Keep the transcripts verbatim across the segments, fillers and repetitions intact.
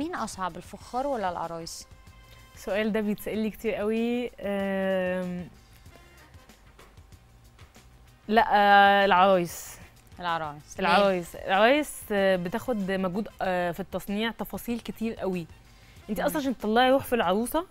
مين اصعب، الفخار ولا العرايس؟ السؤال ده بيتسأل لي كتير قوي. أم... لا، آه، العرايس. العرايس. ليه؟ العرايس العرايس آه، بتاخد مجهود آه، في التصنيع، تفاصيل كتير قوي. انت مم. اصلا عشان تطلعي روح في العروسه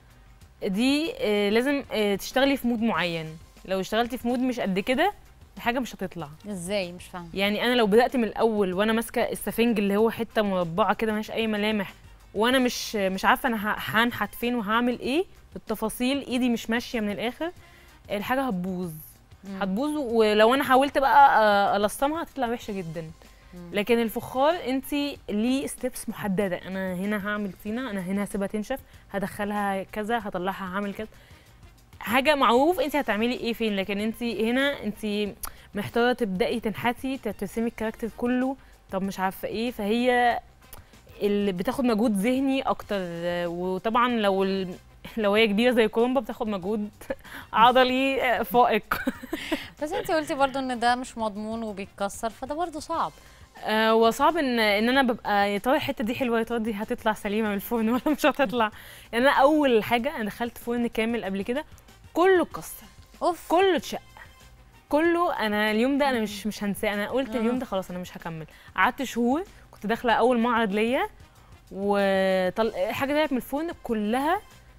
دي آه، لازم آه، تشتغلي في مود معين. لو اشتغلتي في مود مش قد كده الحاجه مش هتطلع. ازاي؟ مش فاهمه. يعني انا لو بدات من الاول وانا ماسكه السفنج اللي هو حته مربعه كده ملهاش اي ملامح، وانا مش مش عارفه انا ه- هنحت فين وهعمل ايه بالتفاصيل، ايدي مش ماشيه من الاخر، الحاجه هتبوظ. مم. هتبوظ، ولو انا حاولت بقى آه، الصمها هتطلع وحشه جدا. مم. لكن الفخار انت ليه ستيبس محدده، انا هنا هعمل طينه، انا هنا هسيبها تنشف، هدخلها كذا، هطلعها هعمل كذا، حاجه معروف انت هتعملي ايه فين. لكن انت هنا انت محتاره تبداي تنحتي ترسمي الكاركتر كله، طب مش عارفه ايه، فهي اللي بتاخد مجهود ذهني اكتر. وطبعا لو ال... لو هي كبيره زي كرومبا بتاخد مجهود عضلي فائق. بس انت قلتي برضو ان ده مش مضمون وبيتكسر، فده برضو صعب. آه، وصعب ان ان انا ببقى يا ترى الحته دي حلوه، يا ترى دي هتطلع سليمه من الفرن ولا مش هتطلع. يعني انا اول حاجه انا دخلت فرن كامل قبل كده، كله اتكسر، اوف. كله اتشق، كله. انا اليوم ده انا مش مش هنساه. انا قلت اليوم ده خلاص انا مش هكمل. قعدت شهور، كنت داخله اول معرض ليا، وطل... حاجه طلعت من الفرن كلها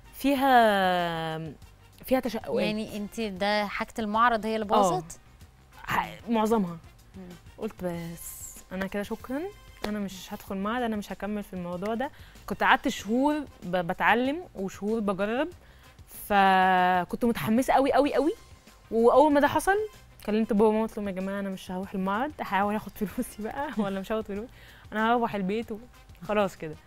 فيها فيها تشققات. يعني انت ده حاجه المعرض هي اللي باظت؟ ح- معظمها. مم. قلت بس انا كده شكرا، انا مش هدخل معرض، انا مش هكمل في الموضوع ده. كنت قعدت شهور ب- بتعلم وشهور بجرب، فكنت متحمسه قوي قوي قوي. واول ما ده حصل كلمت بابا وماما، قلت لهم يا جماعه انا مش هروح المعرض، هحاول اخد فلوسي بقى ولا مش هاخد فلوس، انا هروح البيت وخلاص كده.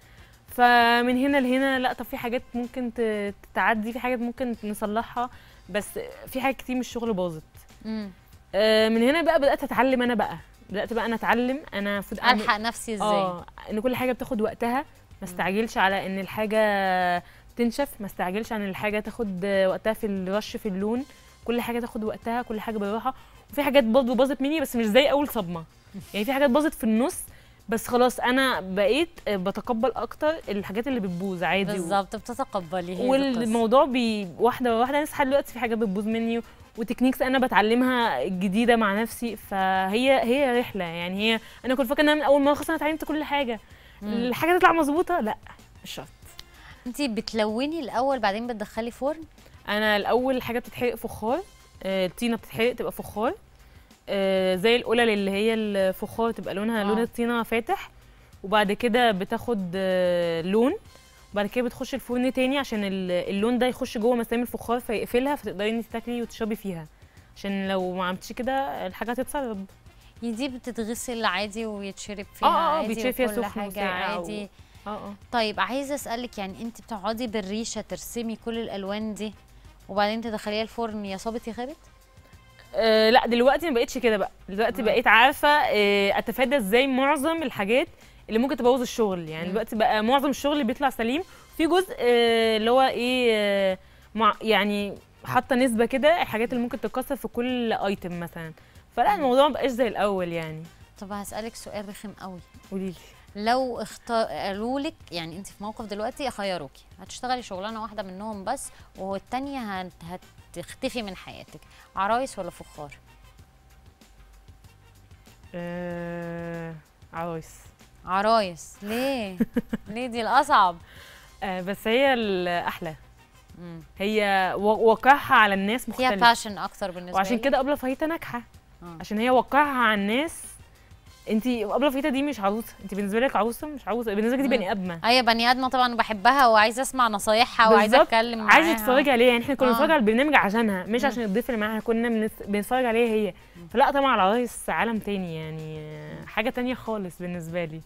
فمن هنا لهنا لا، طب في حاجات ممكن ت- تتعدي، في حاجات ممكن نصلحها، بس في حاجات كتير من الشغل باظت. امم آه، من هنا بقى بدات اتعلم انا بقى بدات بقى انا اتعلم انا المفروض أعمل- الحق نفسي ازاي؟ اه ان كل حاجه بتاخد وقتها، ما استعجلش على ان الحاجه تنشف، ما استعجلش عن الحاجه تاخد وقتها في الرش في اللون، كل حاجه تاخد وقتها، كل حاجه بالراحه. وفي حاجات برضه باظت مني بس مش زي اول صدمه، يعني في حاجات باظت في النص، بس خلاص انا بقيت بتقبل اكتر الحاجات اللي بتبوظ عادي. بالظبط، بتتقبلي. هي والموضوع بي واحده واحده، لسه لحد دلوقتي في حاجات بتبوظ مني، وتكنيكس انا بتعلمها جديده مع نفسي، فهي هي رحله. يعني هي انا كنت فاكره ان انا من اول مره خلاص انا اتعلمت كل حاجه، مم. الحاجه تطلع مظبوطه، لا مش شرط. انت بتلوني الاول بعدين بتدخلي فرن؟ انا الاول حاجه بتتحرق فخار، آه، الطينه بتتحرق تبقى فخار، آه، زي القلل اللي هي الفخار تبقى لونها آه. لون الطينه فاتح، وبعد كده بتاخد آه، لون، وبعد كده بتخش الفرن تاني عشان ال- اللون ده يخش جوه مسام الفخار فيقفلها، فتقدري انت تاكلي وتشربي فيها، عشان لو ما عملتيش كده الحاجه هتتسرب. يعني دي بتتغسل عادي ويتشرب فيها اه اه اه عادي بيتشرب فيها وكل سخن حاجه وساقع و- عادي. اه اه طيب عايزه اسالك، يعني انت بتقعدي بالريشه ترسمي كل الالوان دي وبعدين تدخليها الفرن، يا صابت يا خابت؟ آه، لا دلوقتي ما بقتش كده بقى، دلوقتي آه. بقيت عارفه آه اتفادى ازاي معظم الحاجات اللي ممكن تبوظ الشغل. يعني مم. دلوقتي بقى معظم الشغل بيطلع سليم، في جزء آه اللي هو ايه آه مع يعني حاطه نسبه كده الحاجات اللي ممكن تتكسر في كل ايتم مثلا، فلا مم. الموضوع ما بقاش زي الاول يعني. طب هسالك سؤال رخم قوي. قولي لي. لو اختار قالوا لك، يعني انت في موقف دلوقتي خيروكي هتشتغلي شغلانه واحده منهم بس والتانيه هت... هتختفي من حياتك، عرايس ولا فخار؟ آه عرايس. عرايس. ليه؟ ليه دي الاصعب؟ آه بس هي الاحلى، مم. هي و- واقعها على الناس فيها مختلف، باشن اكتر بالنسبه وعشان لي. كده ابله فاهيتا ناجحه، آه. عشان هي واقعها على الناس. انت ابله فاهيتا دي مش عروسه، انت بالنسبه لك عروسه مش عروسه، بالنسبه لك دي مم. بني ادمه. اي بني ادمه طبعا بحبها وعايزه اسمع نصايحها وعايزه بالظبط، اتكلم معاها. عايزه تتفرجي عليها. يعني احنا كنا آه. بنتفرج على البرنامج عشانها، مش مم. عشان الضيف اللي معاها، كنا بنس- بنتفرج عليها هي. فلا طبعا العرايس عالم تاني، يعني آه، حاجه تانية خالص بالنسبه لي.